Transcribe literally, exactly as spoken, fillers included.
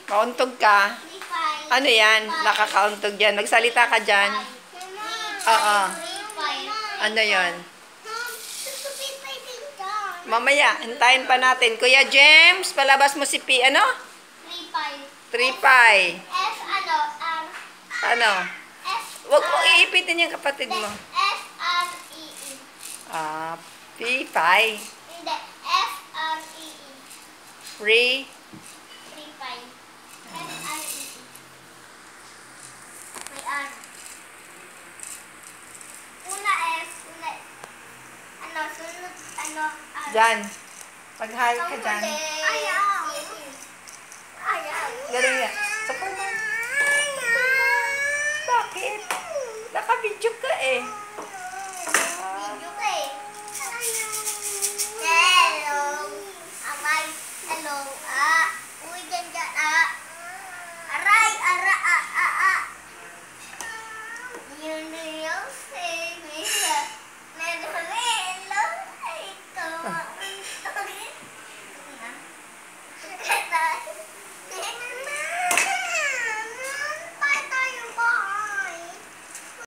Kauntog ka. Ano yan? Nakakauntog yan. Magsalita ka dyan. Oo. Ano yan? Mamaya, hintayin pa natin. Kuya James, palabas mo si P. Ano? three five. S ano? Um, Ano? S Huwag mong iipitin yung kapatid mo. S R E E. Ah, P five. Hindi. F R E E. Free. three five. F R E E. May R. Una S. Una ano? Sunod ano? R. Dyan. Pag-hi ka dyan. Ayaw. Ayaw. Galing nga. Sa pala. Bakit? Naka-video ka eh.